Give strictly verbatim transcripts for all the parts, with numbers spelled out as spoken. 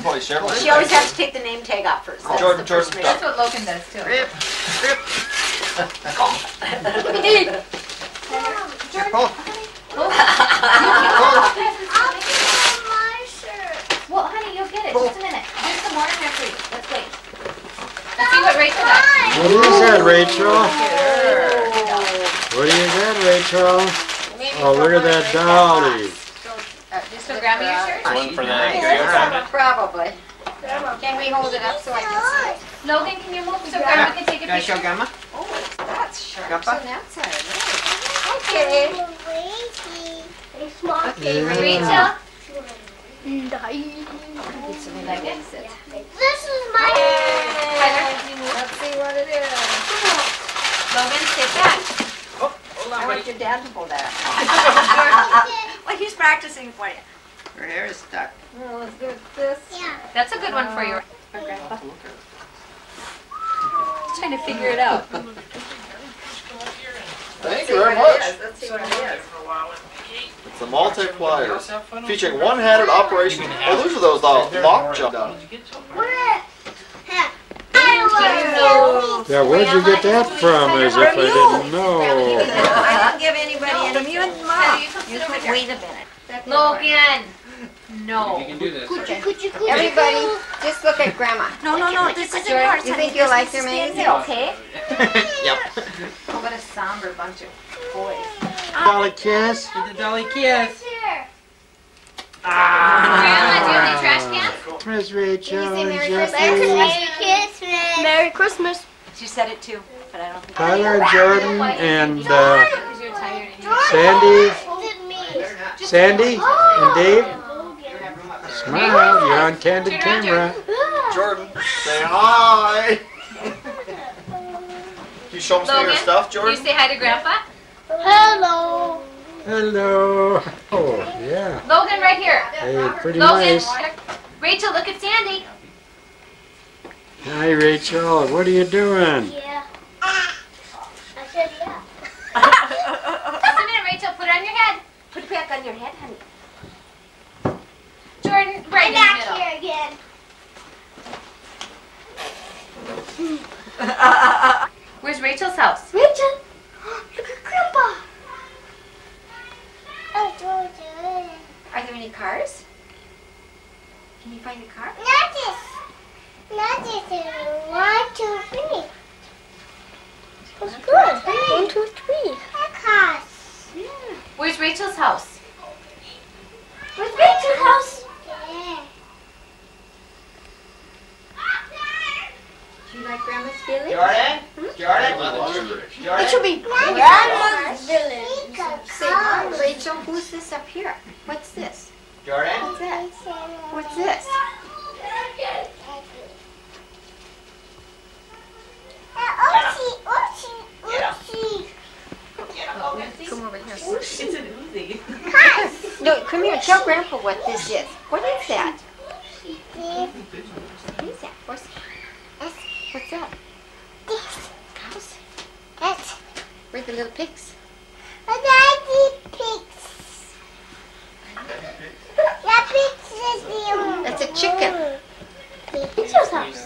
Chevrolet, Chevrolet. She always has to take the name tag off first. That's Jordan, the first Jordan, That's what Logan does too. Rip, rip. Jordan, Pull. well, honey, you'll get it. Just a minute. There's some more in there for you. Let's wait. Let's see what Rachel got. What is that, Rachel? Oh. What is that, Rachel? Oh, look at that dolly. Uh, just so grab me your shirt. One for that. Yeah, probably. Can we hold it up so I can see it? Logan, can you move so Grandma can take a Can I show picture? Grandma? Oh, it's, that's sharp. Grandpa? So that's all right. Okay. Okay, Yeah. Rachel. Like I said. This is my. Let's see what it is. Logan, sit back. I want your dad to hold that. Well, he's practicing for you. Her hair is stuck. Oh, let's do this. Yeah. That's a good one for you. For Grandpa. He's trying to figure it out. Thank you very much. Let's see what it is. It's the multipliers. Featuring one-handed operation. Oh, those are those uh, lock jump down. Where? Yeah, where'd you get that from? As if I didn't know. I didn't give anybody any. From you and Heather, Mom. you come sit over here. Wait a minute. Logan. No. You can do this. Everybody, just look at Grandma. No, no, no. This is Jordan, yours. you honey. think you'll This like needs their to stay in magazine? there, okay? Yep. What a somber bunch of boys. Dolly kiss. Get the dolly kiss. Grandma, do you have any trash cans? Miss Rachel Can you say and Merry Jeffrey. Christmas. Merry Christmas. She said it too, but I don't think. Tyler and Jordan and uh, Because you're tired and you Sandy, Sandy and Dave. Smile, you're on candid camera. Jordan, say hi. Can you show them some of your Logan, stuff, can you Jordan? say hi to Grandpa? Hello. Hello. Oh, yeah. Logan, right here. Hey, pretty Logan. nice. Rachel, look at Sandy. Hi, Rachel. What are you doing? Yeah. I said yeah. Just a minute, Rachel. Put it on your head. Put it back on your head, honey. Jordan, right I'm in the back middle. here again. Where's Rachel's house? Rachel, look at Grandpa. Oh, Georgia. Are there any cars? Can you find a car? Not this. Not this. One, two, three. That's good. One, two, three. Cars. Where's Rachel's house? Where's Rachel's house? Yeah. Do you like Grandma's feeling? Jordan? Jordan? Jordan? It should be Grandma's village. Say, Rachel, who's this up here? What's this? Jordan? What's that? What's this? Oopsie, oopsie, oopsie. Come over here. It's an Uzi. Cars. No, come here. Tell Grandpa what this is. What is that? This. What is that? What's, what's that? This. Cows? That's Where are the little pigs? a daddy pigs. That pigs is the That's a chicken. Rachel's house.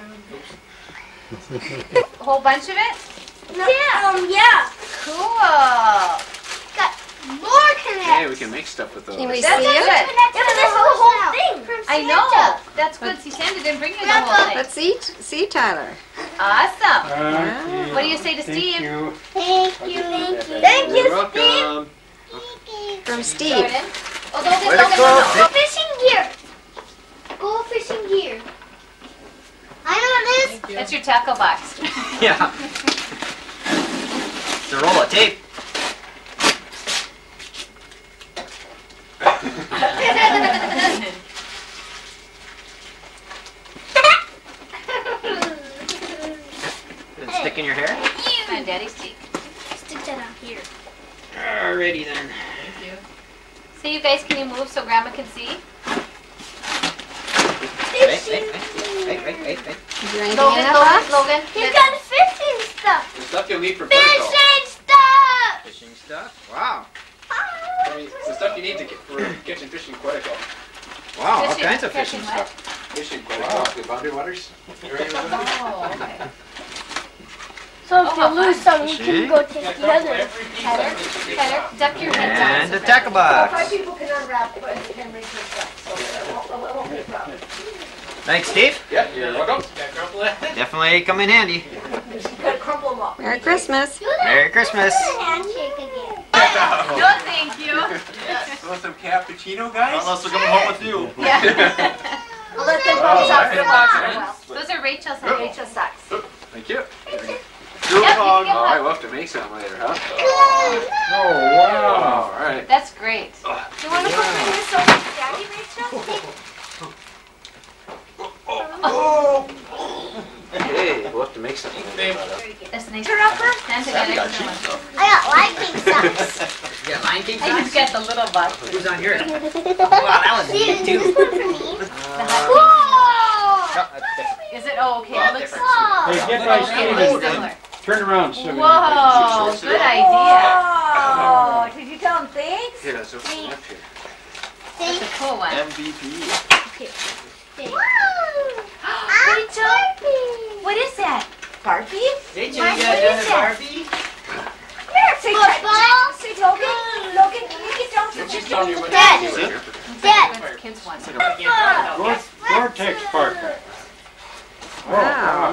A whole bunch of it? Yeah. Um, yeah. Cool. Got more connects. Hey, we can make stuff with those. Can we That's see good. it? Yeah, but this is the whole thing from I Santa. know. That's good. See, Santa didn't bring you the whole thing. Let's see, see Tyler. Awesome. Okay. What do you say to Thank Steve? you. Thank you. Thank you. Thank You're you, Steve. welcome. Thank you. From Steve. Jordan. Oh, Logan, Way to Logan, go. Logan. Go fishing gear. Go fishing gear. I know this. That's your tackle box. Yeah. It's a roll of tape. Did it stick in your hair? My daddy's teeth. Stick that on here. Alrighty then. So you guys, can you move so Grandma can see? Wait, wait, wait, wait, wait, wait, wait. Is there anything Logan, in that Logan, box? Logan. He's got fishing stuff. The stuff you'll need for protocol. Fishing stuff. Fishing stuff? Wow. I mean, it's the stuff you need to get for catching fish in Quetico. Wow, all Fishing- kinds of catching fishing what? stuff. Fishing, quite wow. The boundary waters. Oh, okay. So if you lose some, you can go take the other. Tyler, Tyler, duck your head down. And a tackle box. Five people can unwrap it, but you can reach your stuff, so it won't, it won't be a problem. Thanks, Steve. Yeah, you're welcome. Definitely come in handy. You gotta crumple them up. Merry Christmas. Merry Christmas. Handshake again. No, thank you. Want some cappuccino, guys? Unless they're coming home with you. Yeah. I'll let them bounce out for the box for a while. Those are Rachel's and Rachel sucks. Thank you. Group Yep, hug. you can Oh, I hug. will have to make some later, huh? Oh, wow. All right. That's great. You wanna put this over to Daddy, Rachel? Hey, we'll have to make something. That's nice. Turn up her. Stand Daddy together. got cheap stuff. I got liking socks. You got Lion King I just got the little butt. Who's on yours? Wow, that one's See, neat this too. one for me. Oh, Whoa! that's different. Is it? Oh, okay. It looks Whoa! Hey, get my really Steven. similar. Turn around so we Whoa, good idea. Oh, did you tell him thanks? Here, let's open it up here. That's a cool one. M V P. Rachel, what is that? Barbie? Rachel, Mike, you what got is another that? Barbie? Here, say, Football? say, Logan, Logan, can you get down to She's the telling you what Dad. to do. Dad. That's a kid's one. Gore- Gore-Tex Parker. Oh, wow.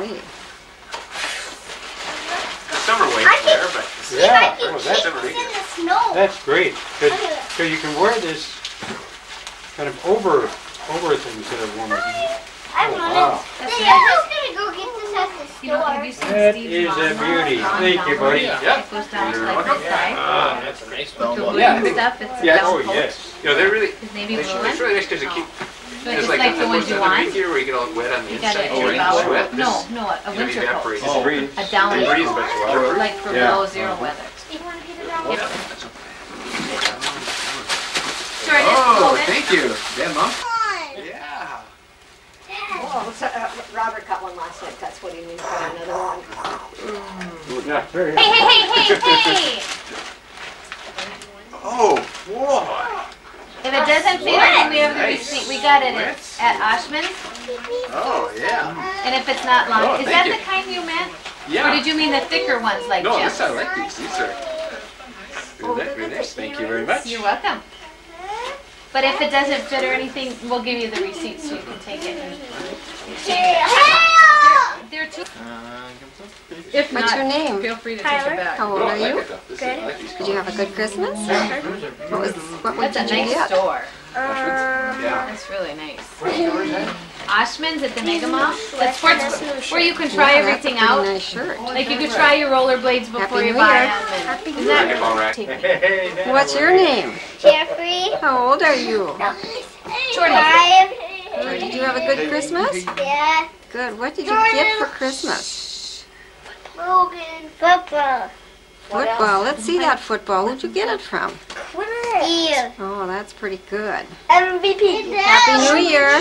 The summer weight I there, can- but See if I Yeah, can oh, kick that's, this in the snow. that's great. Because you can wear this kind of over over things that are warmer. I'm Oh, running. wow. That's Daddy, nice. I'm just gonna go get this at the You know, have store. you seen That Steve's is a lawnmower? beauty. Lawn Thank you, downward? buddy. yeah. It goes down to You're like welcome. this side. Ah, that's a nice With the Well, blue yeah, I think- stuff, it's a yeah. down Oh, coat. yes. You know, they're really, Is navy it's blue one? it's really nice because it Oh. keeps, But it's it's like, like the ones those you underneath want. here where you get all wet on the You got inside. it Oh, in you a don't bower. sweat. No, This- no, a you know, winter coat. evaporates. Oh. Breathe. A down It breathes much water. like for Yeah. below zero weather. You wanna get it out? Yep. Sure, just Oh, hold it. thank you. Yeah, Mom? Come Yeah. Whoa, so, uh, Robert got one last night, that's what he means by another one. Yeah, there you Hey, go. hey, hey, hey, hey! Oh, boy. If it doesn't fit, I think we have the Nice. receipt. We got it at, at Oshman's. Oh, yeah. And if it's not long, Oh, is thank that you. the kind you meant? Yeah. Or did you mean the thicker ones like No, Jim? this I like these. These are very nice. Very nice. Thank you very much. You're welcome. But if it doesn't fit or anything, we'll give you the receipt so you can take it. And there are two. Uh, give us a- If What's your name? feel free to Tyler? take it back. How old Oh, are I like you? it though. This is- I like these Did you have a good Christmas? What was what would That's a you nice get? store. Yeah. That's really nice. Oshman's at the Mega Mall. That's sports where you can try Yeah, everything that's a out. pretty nice shirt. Like you could try your rollerblades before Happy you New buy Year. them. Happy And New is that Year. All right. take me? Hey, that What's your name? Jeffrey. How old are you? Jordan. Five. Did you have a good Christmas? Yeah. Good. What did you get for Christmas? Logan. Football. Football. Let's see that football. Who'd you get it from? Steve. Oh, that's pretty good. M V P. Happy New Year.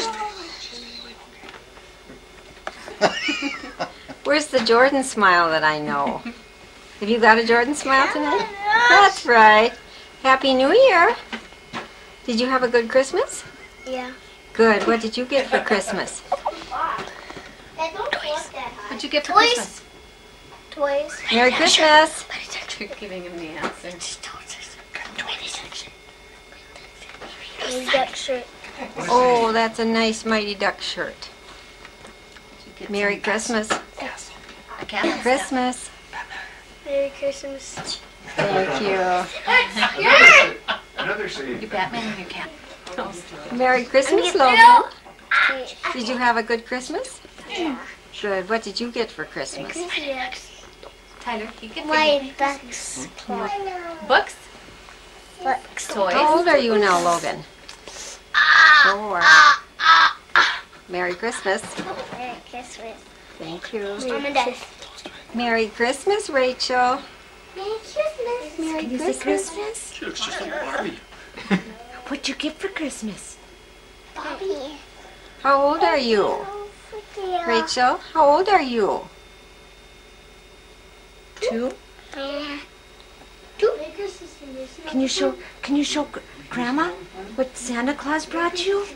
Where's the Jordan smile that I know? Have you got a Jordan smile tonight? That's right. Happy New Year. Did you have a good Christmas? Yeah. Good. What did you get for Christmas? Toys. What'd you get for Toys. Christmas? Toys. Merry Christmas. You're giving him the answer. Duck shirt. Oh, that's a nice Mighty Duck shirt. Did you get Merry some- Christmas. a cat? Christmas. Merry Christmas. Thank you. Another, another scene. You Batman and your cat. Merry Christmas, Logan. Did you have a good Christmas? Good. What did you get for Christmas? Tyler, you get My ducks. books? Books. Toys? How old are you now, Logan? Four. Merry Christmas. Merry Christmas. Thank you. Mom and Dad. Merry Christmas, Rachel. Merry Christmas. Merry Christmas. She looks just like Barbie. What'd you get for Christmas? Bobby. How old are you? Rachel, how old are you? Two? Uh, two. Can you show, can you show Grandma what Santa Claus brought you?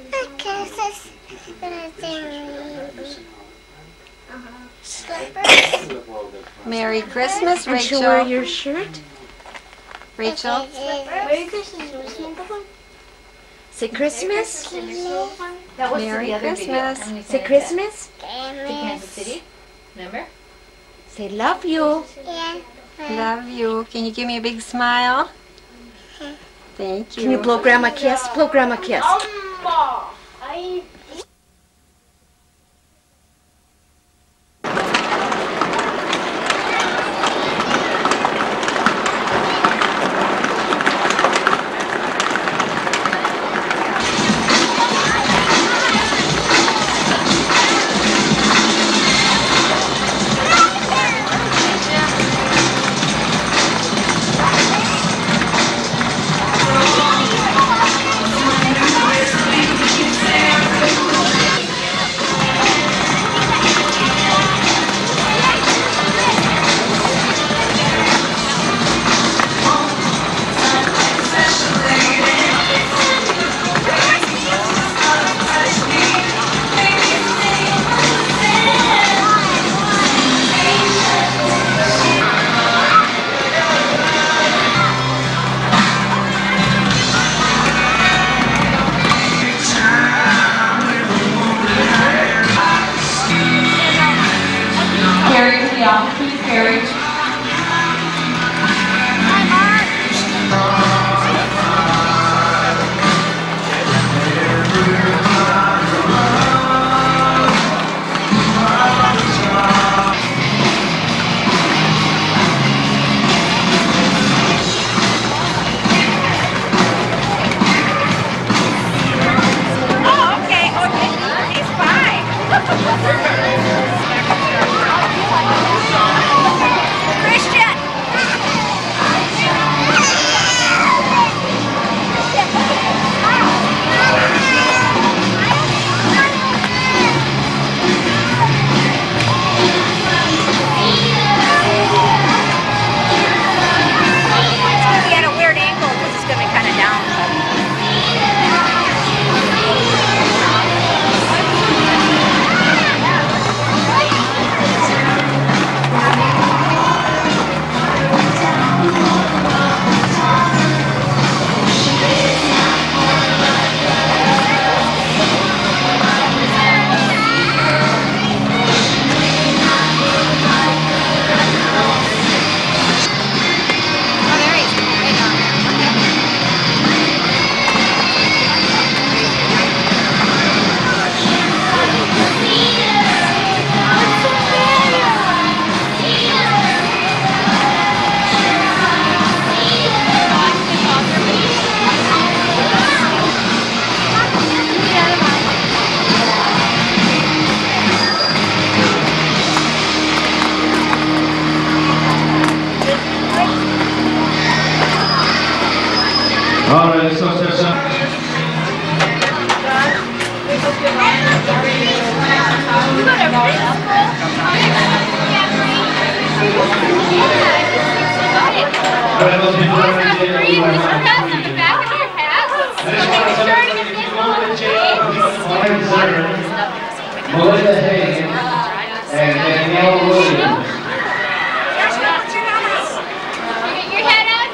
Merry Christmas, And Rachel. she'll wear your shirt. Rachel. Merry Christmas. Say Christmas. That was Merry the other Christmas. video. Say Christmas. To Kansas City. Remember? Say love you. Yeah. Love you. Can you give me a big smile? Thank you. Can you blow Grandma a kiss? Blow Grandma a kiss. Carry to the opposite carriage. All right, so, so, so. All right, those people that are in the back of your hat. Melinda Hagen and Danielle Williams. Your head out.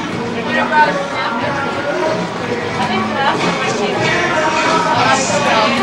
Thank you.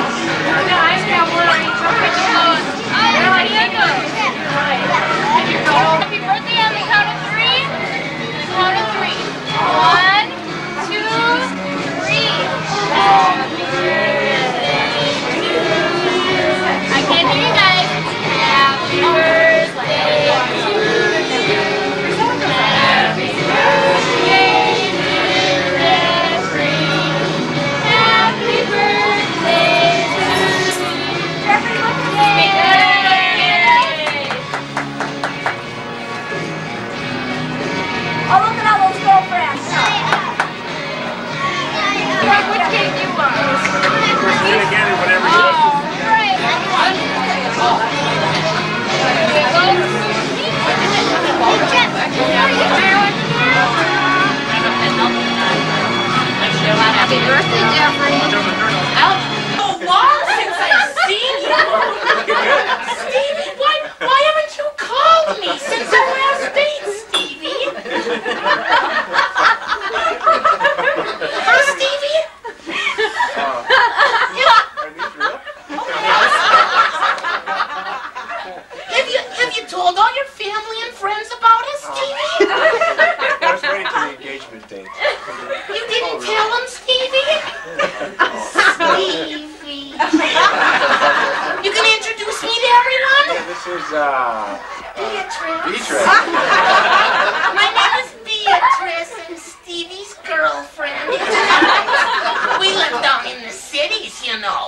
this is uh, Beatrice. Beatrice. My name is Beatrice. I'm Stevie's girlfriend. We live down in the cities, you know.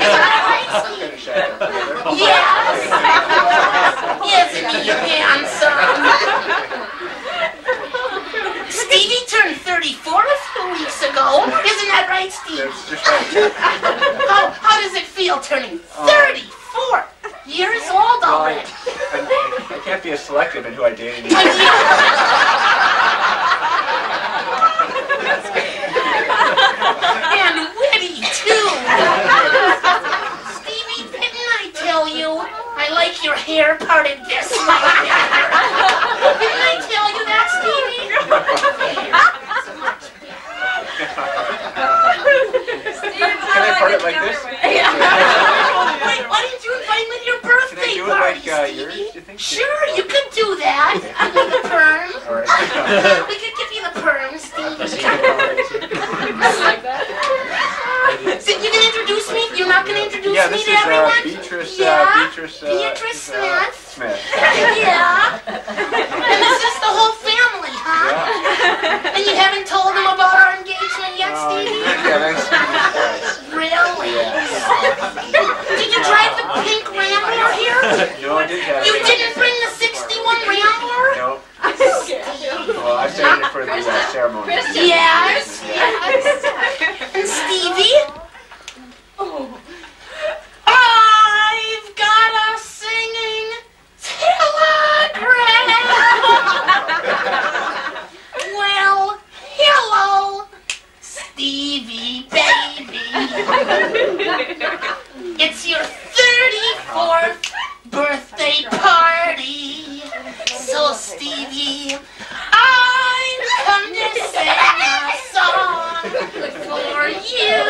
Yes. Isn't he handsome? Stevie turned thirty-four a few weeks ago. Isn't that right, Steve? How, how does it feel turning thirty-four years old already? I, I, I can't be as selective in who I date anymore. And witty, too. Stevie, didn't I tell you I like your hair parted this way? Didn't I tell you that, Stevie? Can I part it like this? Wait, why didn't you invite me to your birthday Can I do party, it like uh, Stevie? yours, do you think? Sure, you could do that. Give me the perm. All right. Yeah, we could give you the perm, Stevie. Like that? So you can introduce me? You're not going to introduce Yeah, me this to is uh, everyone? Beatrice, Yeah, uh, Beatrice, uh, Beatrice uh, Smith. Smith. Yeah. And this is the whole family, huh? Yeah. And you haven't told them about our engagement yet, Oh, Stevie? yeah, that's nice. Really? Yeah. Did you drive the pink Rambler here? No, I didn't have You it. didn't bring the sixty-one Rambler? No. Well, I saved it for the uh, ceremony. Yes, yes. And Stevie? I've got a singing telegram. Well, hello, Stevie, baby. It's your thirty-fourth birthday party. So, Stevie, I've come to sing a song for you.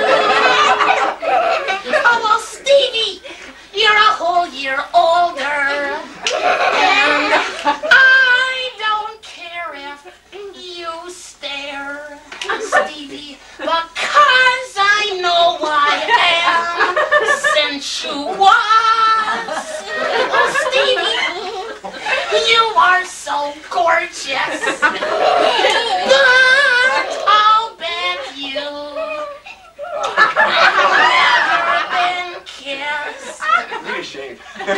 Oh, well, Stevie, you're a whole year older. And I don't care if you stare, Stevie, because I know I am sensuous. Oh, Stevie, you are so gorgeous. But I'll bet you never been kissed. Need a shave.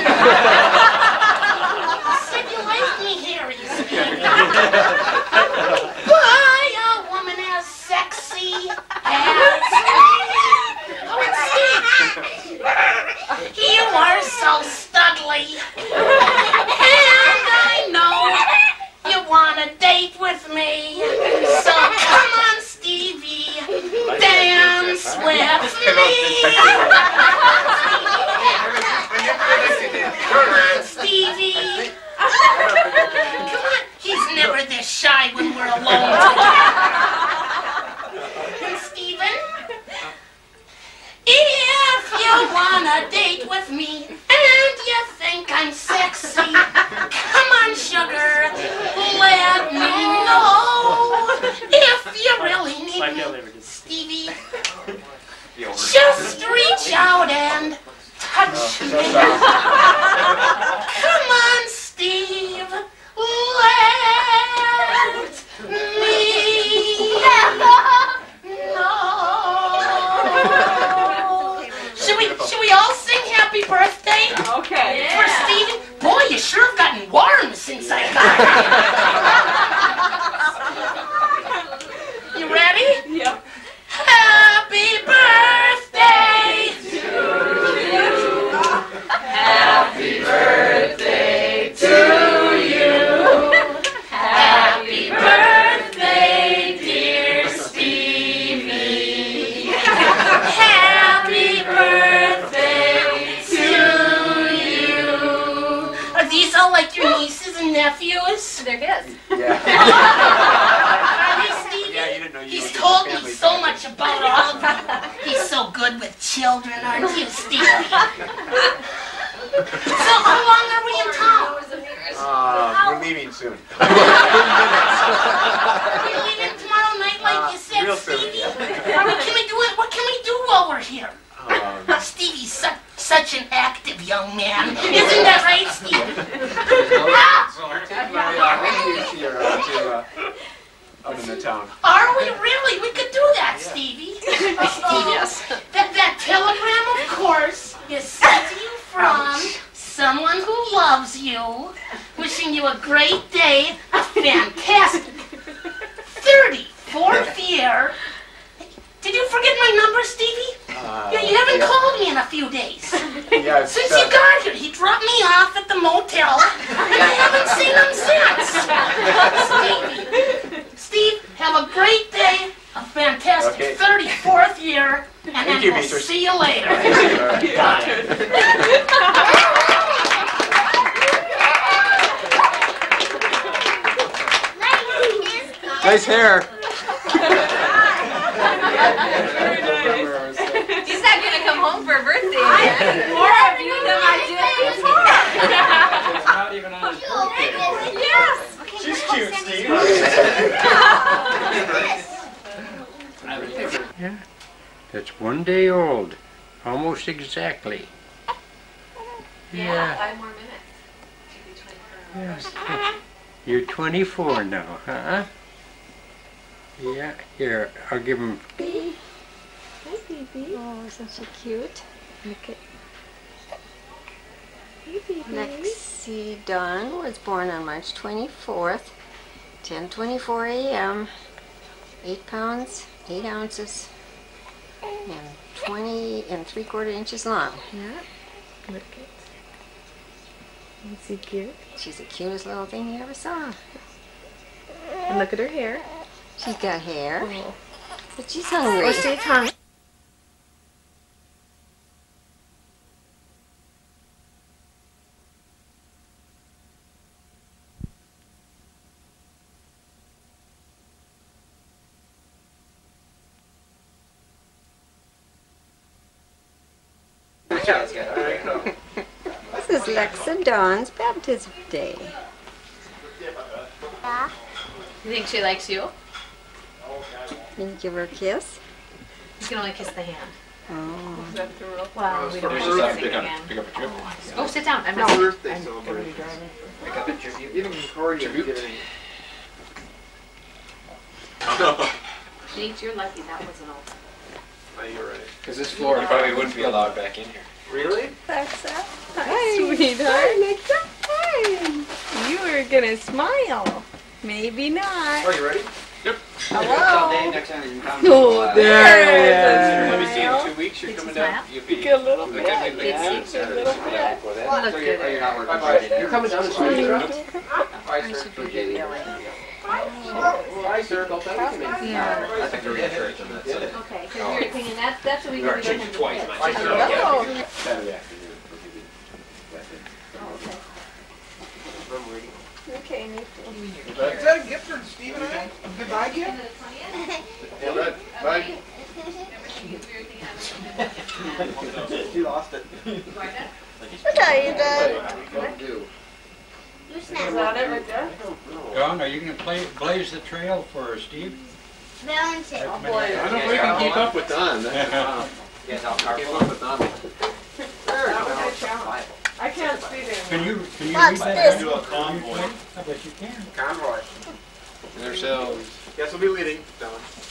Said you liked me, Harry. By a woman as sexy as oh, and Steve, you are so studly, and I know you want a date with me. So come on, Stevie, dance with me. Come on, Stevie. Come on. He's never this shy when we're alone together. And Stephen, if you want a date with me and you think I'm sexy, come on, sugar, let me know. If you really need me, Stevie, just reach out and touch me. Come on, Steve, let me know. Should we, should we all sing happy birthday? Okay. For Stevie? Boy, you sure have gotten warm since I got here. You ready? Yep. Happy birthday to you. Happy birthday to you. Happy birthday, dear Stevie. Happy birthday to you. Are these all like your nieces and nephews? They're his. Yeah. Are they, Stevie? Yeah, you didn't know you He's were told me family so friendly. much about all of you. He's so good with children, aren't you, Stevie? So how long are we in town? Uh, we're leaving soon. Are we leaving tomorrow night like Uh, you said, real soon, Stevie? yeah. What can we do? What can we do while we're here? Um, Stevie's such, such an active young man. Isn't that right, Steve? So I take my uh, reindeers here uh, to uh, out in the town. Are we really? We could do that, Stevie. Stevie, Yes. that, that telegram, of course, is sent to you from someone who loves you, wishing you a great day, a fantastic thirty-fourth year. Did you forget my number, Stevie? Uh, Yeah, you haven't yeah. called me in a few days. Yeah, it's, Since uh, you got here, he dropped me off at the motel, and I haven't seen him since. Stevie, Steve, have a great day, a fantastic Okay. thirty-fourth year, and Thank then you, we'll Beatrice. see you later. All right. Got it. Nice hair. He's not gonna come home for a birthday. More of you than I did before. It's not even on his birthday. Yes. She's cute, Steve. Yeah. That's one day old. Almost exactly. Yeah. Five more minutes. Yeah. You're twenty-four now, huh? Yeah. Here, I'll give him. Hi, baby. Oh, isn't she cute? Look at Lexi Dunn was born on March twenty-fourth, ten twenty-four a m eight pounds, eight ounces, and twenty and three quarter inches long. Yeah. Look at. Is he cute? She's the cutest little thing you ever saw. And look at her hair. She's got hair, Oh. but she's hungry. Oh, she's hungry. This is Lexa Dawn's baptism day. You think she likes you? Can you give her a kiss? You can only kiss the hand. Oh. Is that the rule? Well, we don't There's want just to a kiss the pick up, hand. pick up a trip. Go sit down. I'm No, not. birthday I'm gonna be celebration. driving. Pick up a tribute. Even Corey is giving. Nate, you're lucky that wasn't open. Oh, you're right. Because this floor You probably wouldn't be allowed back in here. Really? Lexa. Hi, sweetheart. Lexa. Hi. You were gonna smile. Maybe not. Oh, you ready? Hello. Next time you come. Oh, there Let me it see, is. in two weeks you're Did coming you down. smile? You'll be. A little Look bit. at me, Yeah, like, a little bit. before that. You look So you're, good. you're not working Bye-bye. Friday You're now? coming down to Sweden, right? Bye, sir. Bye, sir. Yeah. I think they're in church and that's it. Okay, because you're thinking that's that's what we You are really don't changed have twice. to my do. sister. Hello. Saturday afternoon. We'll give you that day. I'm waiting. Okay, Nate. Is that a gift for Steve and I? A goodbye gift? Yeah, right. Bye. She lost it. What are you doing? Do. You Is snap. that it right there? Don, are you going to play blaze the trail for Steve? Balance it. Oh, boy. I don't know if we can keep up with Don. That's the problem. You guys all Keep powerful. up with Don. That was a challenge. I can't see them. Can you, can you What's read that? this? Do a convoy. I bet you can. Conroy. And ourselves. Guess we'll be leading. Don.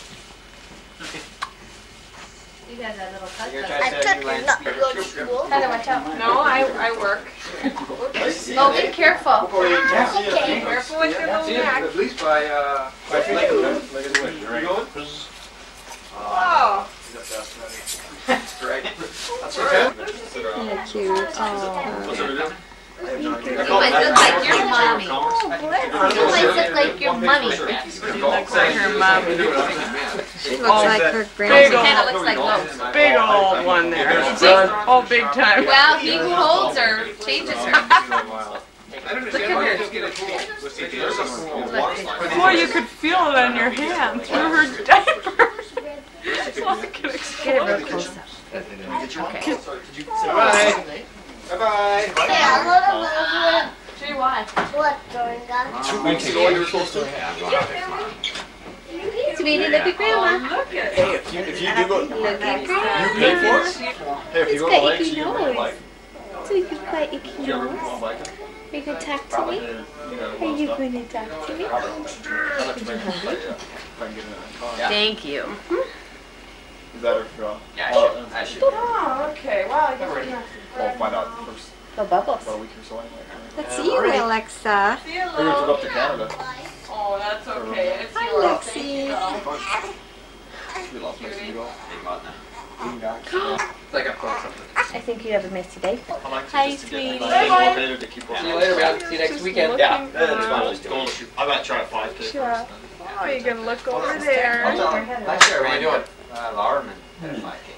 You guys had little cuts. You're up. trying I to say took you you land not to go to school. Heather, watch out. No, I, I work. Logan, careful. Before you Okay. Careful with your little See, neck. at least by, uh, by Lakewood. Lakewood, You right? going? Oh. That's right. That's You're cute. Oh. You might look like your mommy. You might look like your mommy. She looks like her mom. She looks like her Big grandma. old- Kind of looks like Lowe's. Big old one there. Is it? Oh, big time. Well, he who holds her changes her. I don't understand why you just get a pool. There's a cool water slide. Boy, you could feel it on your hand through her diaper. It's like an Get it explosion. real close up. Okay. Bye-bye. Bye-bye. Yeah, what about Gee, why? what, Dorinda? Two weeks ago, you were supposed to have. Sweetie, look at grandma. Look at Hey, if you, if you do go, Look at you grandma. pay for it? Hey, if you go to the lake, you can bring a bike. So you can quiet your nose. Are you going to talk to me? Are you going to talk to me? Thank you. Better for Yeah, uh, I should. Oh, okay. Wow, I guess Already. We'll find out first Oh, Bubbles. about a week or so anyway. Let's see you, Alexa. We're gonna move up to Canada. Oh, that's okay. It's Hi, yours. Lexi. We lost Mexico. It's like I'm pulling something. I think you have a messy day. I like to Hi, just to get sweetie. a nice motivated to keep See you working. later, man. See you next Just weekend. looking Yeah, for- that's fine. Just go. I might try a five K Sure. first. Oh, you can look over there. Hi, Sherry. How you doing? Uh, Lauerman. five K.